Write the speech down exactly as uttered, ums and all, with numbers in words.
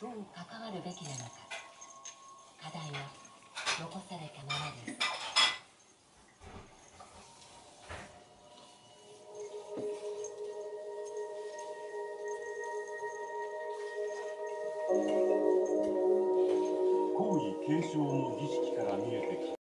どう関わるべきなのか、課題は残されたままです。 皇位継承の儀式から見えてきた